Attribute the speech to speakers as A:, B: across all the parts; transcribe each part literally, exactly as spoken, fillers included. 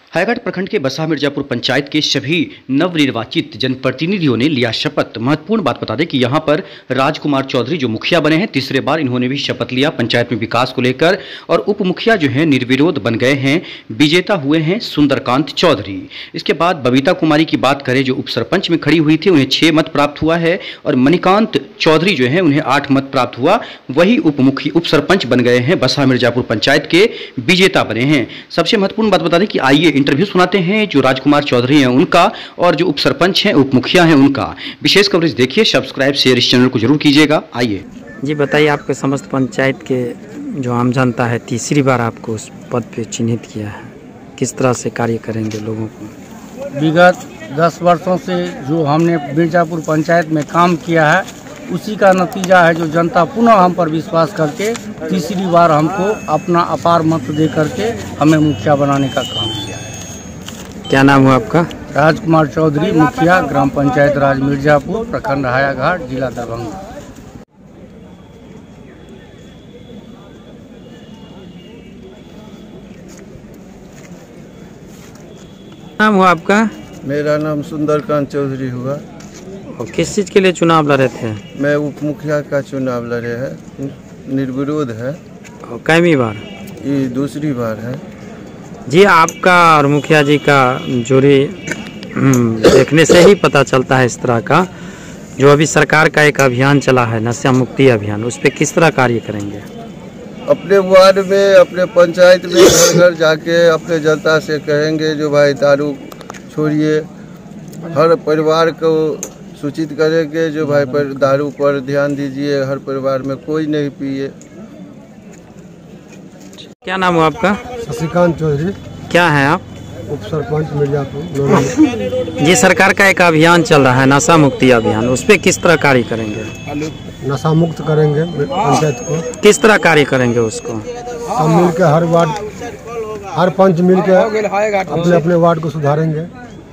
A: हायाघाट प्रखंड के बसा मिर्जापुर पंचायत के सभी नवनिर्वाचित जनप्रतिनिधियों ने लिया शपथ। महत्वपूर्ण बात बता दें कि यहां पर राजकुमार चौधरी जो मुखिया बने हैं, तीसरे बार इन्होंने भी शपथ लिया पंचायत में विकास को लेकर। और उप मुखिया जो हैं निर्विरोध बन गए हैं, विजेता हुए हैं सुंदरकांत चौधरी। इसके बाद बबीता कुमारी की बात करें जो उप सरपंच में खड़ी हुई थी, उन्हें छह मत प्राप्त हुआ है। और मणिकांत चौधरी जो है उन्हें आठ मत प्राप्त हुआ। वही उप मुखी उप सरपंच बन गए हैं, बसा मिर्जापुर पंचायत के विजेता बने हैं। सबसे महत्वपूर्ण बात बता दें कि आइए इंटरव्यू सुनाते हैं जो राजकुमार चौधरी हैं उनका और जो उप सरपंच हैं उप मुखिया हैं उनका। विशेष कवरेज देखिए, सब्सक्राइब शेयर इस चैनल को जरूर कीजिएगा। आइए
B: जी बताइए, आपके समस्त पंचायत के जो आम जनता है तीसरी बार आपको उस पद पे चिन्हित किया है, किस तरह से कार्य करेंगे लोगों को?
C: विगत दस वर्षों से जो हमने मिर्जापुर पंचायत में काम किया है उसी का नतीजा है जो जनता पुनः हम पर विश्वास करके तीसरी बार हमको अपना अपार मत दे करके हमें मुखिया बनाने का काम किया है।
B: क्या नाम हुआ आपका?
C: राजकुमार चौधरी, मुखिया ग्राम पंचायत राज मिर्जापुर, प्रखंड हायाघाट, जिला दरभंगा।
B: नाम हुआ आपका?
D: मेरा नाम सुंदरकांत चौधरी हुआ।
B: और किस चीज़ के लिए चुनाव लड़े थे?
D: मैं उप मुखिया का चुनाव लड़े है, निर्विरोध है।
B: और कैमी बार?
D: ये दूसरी बार है
B: जी। आपका और मुखिया जी का जोड़ी देखने से ही पता चलता है इस तरह का। जो अभी सरकार का एक अभियान चला है नशा मुक्ति अभियान, उस पर किस तरह कार्य करेंगे?
D: अपने वार्ड में, अपने पंचायत में घर घर जाके अपने जनता से कहेंगे जो भाई दारू छोड़िए। हर परिवार को सूचित करेंगे जो भाई पर दारू पर ध्यान दीजिए, हर परिवार में कोई नहीं पिए।
B: क्या नाम हुआ आपका?
C: शशिकांत चौधरी।
B: क्या है आप?
C: उप सरपंच मिर्जापुर।
B: जी, सरकार का एक अभियान चल रहा है नशा मुक्ति अभियान, उस पर किस तरह कार्य करेंगे?
C: नशा मुक्त करेंगे पंचायत को।
B: किस तरह कार्य करेंगे उसको?
C: सब मिल के हर वार्ड, हर पंच मिल के अपने अपने वार्ड को सुधारेंगे।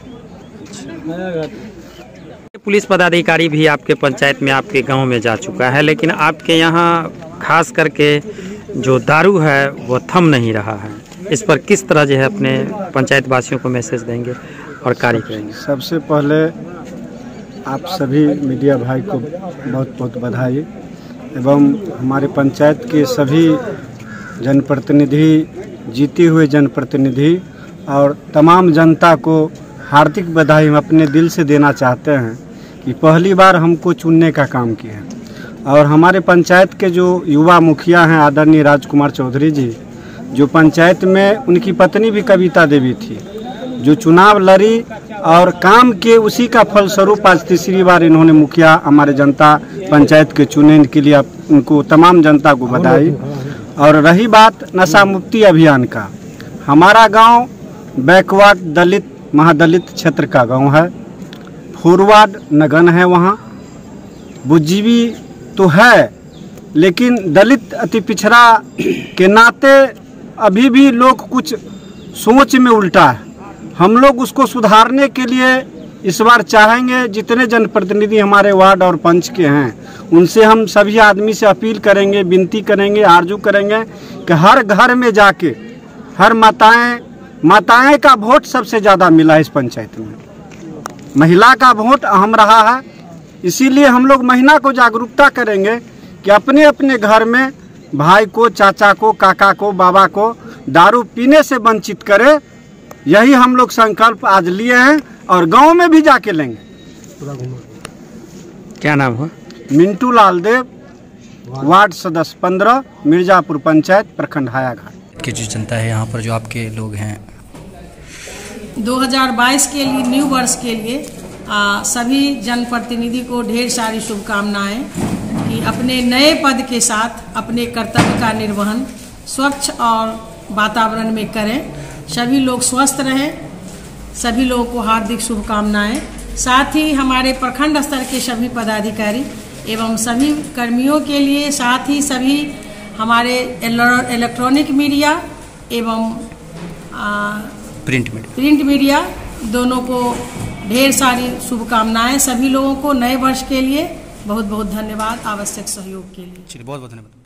B: पुलिस पदाधिकारी भी आपके पंचायत में, आपके गांव में जा चुका है, लेकिन आपके यहाँ खास करके जो दारू है वो थम नहीं रहा है। इस पर किस तरह जो है अपने पंचायत वासियों को मैसेज देंगे और कार्य करेंगे?
C: सबसे पहले आप सभी मीडिया भाई को बहुत बहुत बधाई एवं हमारे पंचायत के सभी जनप्रतिनिधि, जीते हुए जनप्रतिनिधि और तमाम जनता को हार्दिक बधाई हम अपने दिल से देना चाहते हैं कि पहली बार हमको चुनने का काम किया। और हमारे पंचायत के जो युवा मुखिया हैं आदरणीय राजकुमार चौधरी जी, जो पंचायत में उनकी पत्नी भी कविता देवी थी, जो चुनाव लड़ी और काम के उसी का फलस्वरूप आज तीसरी बार इन्होंने मुखिया हमारे जनता पंचायत के चुने, इनके लिए उनको तमाम जनता को बधाई। और रही बात नशा मुक्ति अभियान का, हमारा गांव बैकवर्ड दलित महादलित क्षेत्र का गांव है। फॉरवर्ड नगन है, वहाँ बुद्धिजीवी तो है लेकिन दलित अति पिछड़ा के नाते अभी भी लोग कुछ सोच में उल्टा है। हम लोग उसको सुधारने के लिए इस बार चाहेंगे, जितने जनप्रतिनिधि हमारे वार्ड और पंच के हैं उनसे हम सभी आदमी से अपील करेंगे, विनती करेंगे, आरजू करेंगे कि हर घर में जाके हर माताएं माताएं का वोट सबसे ज़्यादा मिला है इस पंचायत में। महिला का वोट अहम रहा है, इसीलिए हम लोग महिला को जागरूकता करेंगे कि अपने अपने घर में भाई को, चाचा को, काका को, बाबा को दारू पीने से वंचित करे। यही हम लोग संकल्प आज लिए हैं और गांव में भी जाके लेंगे।
B: क्या नाम है?
C: मिंटू लाल देव, वार्ड सदस्य पंद्रह, मिर्जापुर पंचायत, प्रखंड हायाघाट।
A: की जो जनता है यहाँ पर, जो आपके लोग हैं,
E: दो हज़ार बाईस के लिए, न्यू वर्ष के लिए आ, सभी जनप्रतिनिधि को ढेर सारी शुभकामनाएं कि अपने नए पद के साथ अपने कर्तव्य का निर्वहन स्वच्छ और वातावरण में करें। सभी लोग स्वस्थ रहें, सभी लोगों को हार्दिक शुभकामनाएं। साथ ही हमारे प्रखंड स्तर के सभी पदाधिकारी एवं सभी कर्मियों के लिए, साथ ही सभी हमारे इलेक्ट्रॉनिक मीडिया एवं आ,
A: प्रिंट मीडिया
E: प्रिंट मीडिया दोनों को ढेर सारी शुभकामनाएं। सभी लोगों को नए वर्ष के लिए बहुत बहुत धन्यवाद, आवश्यक सहयोग के लिए।
A: चलिए, बहुत बहुत धन्यवाद।